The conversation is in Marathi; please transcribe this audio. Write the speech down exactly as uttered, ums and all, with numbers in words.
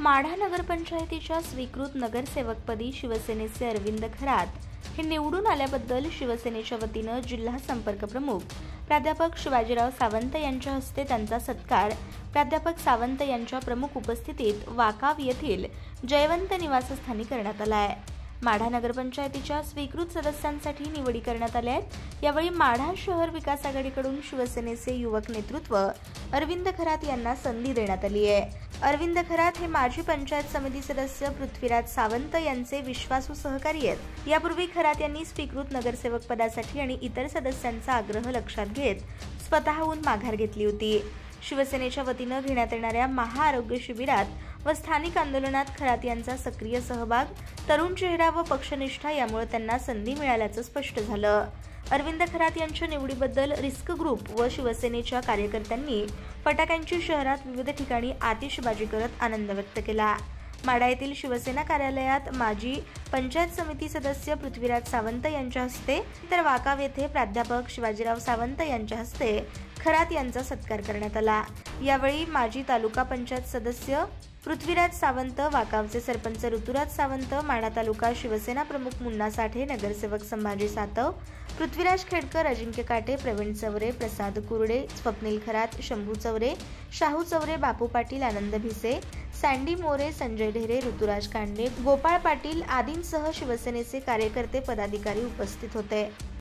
माढा नगरपंचायतीच्या स्वीकृत नगरसेवकपदी शिवसेनेचे अरविंद खरात हे निवडून आल्याबद्दल शिवसेनेच्या वतीनं जिल्हा संपर्क प्रमुख प्राध्यापक शिवाजीराव सावंत यांच्या हस्ते त्यांचा सत्कार प्राध्यापक सावंत यांच्या प्रमुख उपस्थितीत वाकाव येथील जयवंत निवासस्थानी करण्यात आला आहे। माढा नगरपंचायतीच्या स्वीकृत सदस्यांसाठी निवडी करण्यात आल्या आहेत। यावेळी माढा शहर विकास आघाडीकडून शिवसेनेचे युवक नेतृत्व अरविंद खरात यांना संधी देण्यात आली आहे। अरविंद खरात हे माजी पंचायत समिती सदस्य पृथ्वीराज सावंत यांचे विश्वासू सहकारी आहेत। यापूर्वी खरात यांनी स्वीकृत नगरसेवक पदासाठी आणि इतर सदस्यांचा आग्रह लक्षात घेत स्वतःहून माघार घेतली होती। शिवसेनेच्या वतीनं घेण्यात येणाऱ्या महाआरोग्य शिबिरात व स्थानिक आंदोलनात खरात यांचा सक्रिय सहभाग, तरुण चेहरा व पक्षनिष्ठा यामुळे त्यांना संधी मिळाल्याचं स्पष्ट झालं। अरविंद खरात यांच्या निवडीबद्दल रिस्क ग्रुप व शिवसेनेच्या कार्यकर्त्यांनी फटाक्यांची शहरात विविध ठिकाणी आतिषबाजी करत आनंद व्यक्त केला। माढा येथील शिवसेना कार्यालयात माजी पंचायत समिती सदस्य पृथ्वीराज सावंत यांच्या हस्ते तर वाकाव येथे प्राध्यापक शिवाजीराव सावंत यांच्या हस्ते खरात यांचा सत्कार करण्यात आला। यावेळी माजी तालुका पंचायत सदस्य पृथ्वीराज सावंत, वाकावचे सरपंच ऋतुराज सावंत, माढा तालुका शिवसेना प्रमुख मुन्ना साठे, नगरसेवक संभाजी सातव, पृथ्वीराज खेडकर, अजिंक्य काटे, प्रवीण चवरे, प्रसाद कुरडे, स्वप्नील खरात, शंभू चवरे, शाहू चवरे, बापू पाटील, आनंद भिसे, सँडी मोरे, संजय ढेरे, ऋतुराज कांडे, गोपाळ पाटील आदींसह शिवसेनेचे कार्यकर्ते पदाधिकारी उपस्थित होते।